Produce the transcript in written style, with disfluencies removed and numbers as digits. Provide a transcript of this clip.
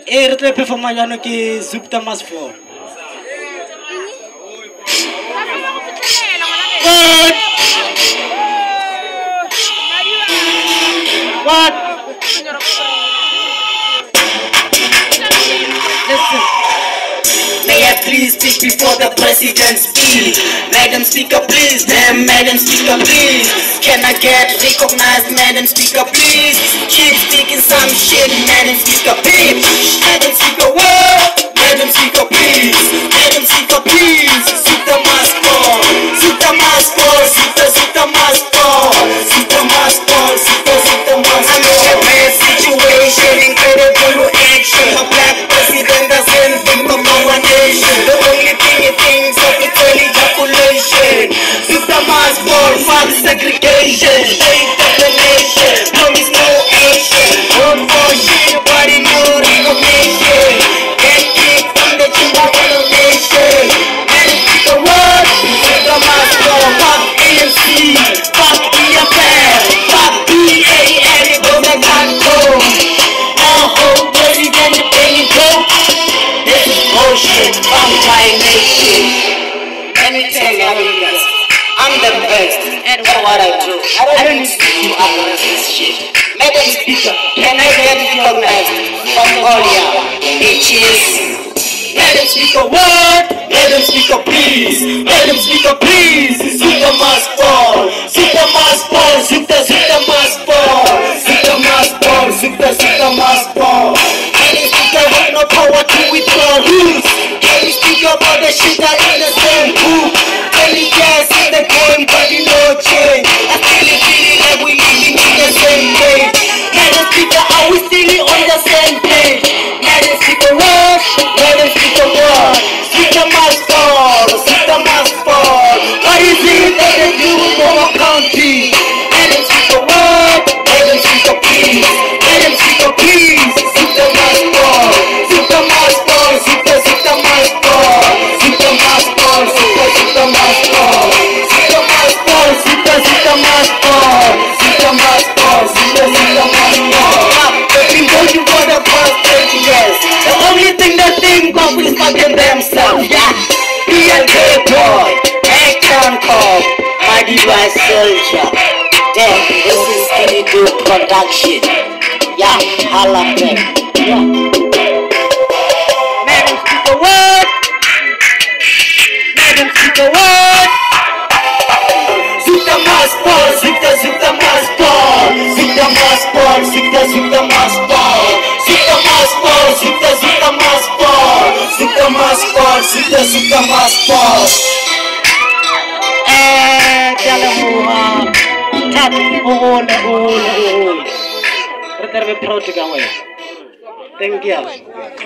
E re tla performa jano ke Zupta Masfo. What? Listen. May I please speak before the president speak? Madam Speaker, please. Damn, Madam Speaker, please. Can I get recognized, Madam Speaker, please? Keep speaking some shit, Madam Speaker, please. Madam Speaker, what? Madam Speaker, please. Madam Speaker, please. Zupta Masfo. Zupta Masfo. Zupta Masfo. Zupta Masfo. Zupta Masfo. I'm in a bad situation, incredible action. A black president doesn't think of our nation. The only thing he thinks of is ejaculation. Zupta Masfo. Fuck segregation. State of the nation. Promise no action. Vote for shit, nobody no recognition. Get kicked from the Chihuahua nation. And it's the word. Zupta Masfo. Fuck ANC. Fuck EFF. Fuck BAN. Go back and go. Oh, president, there you go. This is bullshit. Fuck my nation. Let me tell you guys, I'm the best at what I do. I don't need to do up with this shit. Madam Speaker, can I get recognized from all y'all bitches? Madam Speaker, what? Madam Speaker, please. Madam Speaker, please. Zupta Masfo. Zupta Masfo. Zupta Masfo. Zupta Masfo. Zupta Masfo. Madam Speaker, have no power to withdraw rules. Madam Speaker, about the shit that in the same group. Telling guys in the game, but you no change. I still feeling like we living in the same page. Madam Speaker, are we still on the same page? Madam Speaker, what? Madam Speaker, what? Zupta Masfo. Zupta Masfo. What is it that they do in our county? Madam Speaker, what? Madam Speaker, please. Madam Speaker, please. Zupta Masfo. Zupta Masfo. Zupta Masfo. Zupta Masfo. Zupta Masfo. Zupta Masfo. Zupta Masfo. Zupta Masfo. Zupta Masfo. They've been voting for the past 30 years. The only thing they think of is fucking themselves. Yeah. PLK boy. Action cop. Mighty by soldier. Damn, this is Skinny Dude production. Yeah, holla back. Yeah. Madam Speaker, what? Madam Speaker, what? Zupta Masfo. Zupta Masfo. Zupta Masfo. Zupta Masfo. Zupta Masfo. Zupta Masfo. Zupta Masfo. Zupta Masfo. Jalamuha. Tap. All. Reterve proud to go away. Thank you.